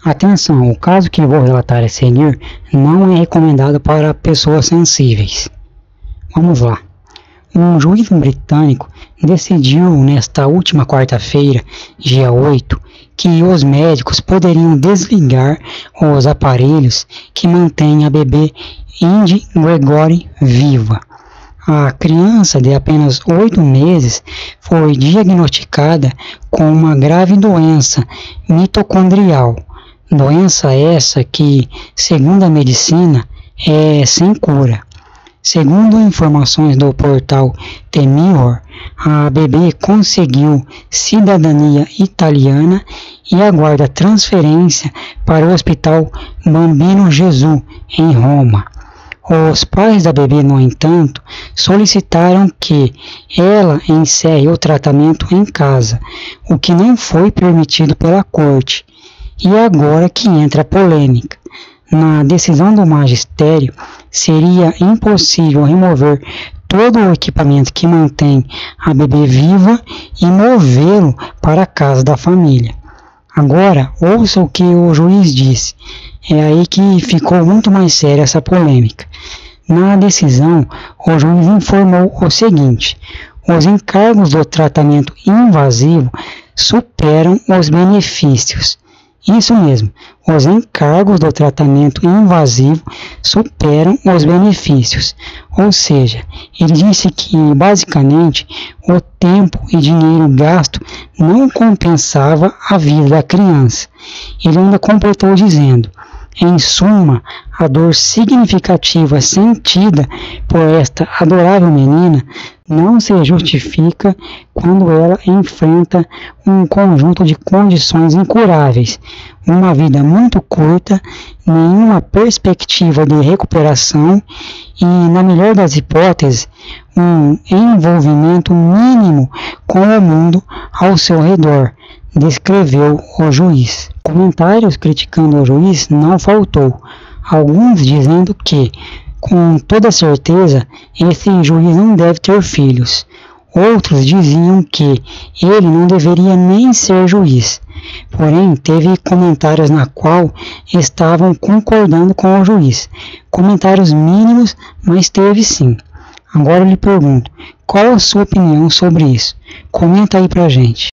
Atenção, o caso que vou relatar a seguir não é recomendado para pessoas sensíveis. Vamos lá. Um juiz britânico decidiu nesta última quarta-feira, dia 8, que os médicos poderiam desligar os aparelhos que mantêm a bebê Indi Gregory viva. A criança de apenas 8 meses foi diagnosticada com uma grave doença mitocondrial. Doença essa que, segundo a medicina, é sem cura. Segundo informações do portal The Mirror, a bebê conseguiu cidadania italiana e aguarda transferência para o Hospital Bambino Gesù, em Roma. Os pais da bebê, no entanto, solicitaram que ela encerre o tratamento em casa, o que não foi permitido pela corte. E agora que entra a polêmica. Na decisão do magistério, seria impossível remover todo o equipamento que mantém a bebê viva e movê-lo para a casa da família. Agora, ouça o que o juiz disse. É aí que ficou muito mais séria essa polêmica. Na decisão, o juiz informou o seguinte: os encargos do tratamento invasivo superam os benefícios. Isso mesmo, os encargos do tratamento invasivo superam os benefícios. Ou seja, ele disse que, basicamente, o tempo e dinheiro gasto não compensava a vida da criança. Ele ainda completou dizendo: em suma, a dor significativa sentida por esta adorável menina não se justifica quando ela enfrenta um conjunto de condições incuráveis, uma vida muito curta, nenhuma perspectiva de recuperação e, na melhor das hipóteses, um envolvimento mínimo com o mundo ao seu redor, descreveu o juiz. Comentários criticando o juiz não faltou, alguns dizendo que, com toda certeza, esse juiz não deve ter filhos. Outros diziam que ele não deveria nem ser juiz. Porém, teve comentários na qual estavam concordando com o juiz. Comentários mínimos, mas teve sim. Agora eu lhe pergunto, qual a sua opinião sobre isso? Comenta aí pra gente.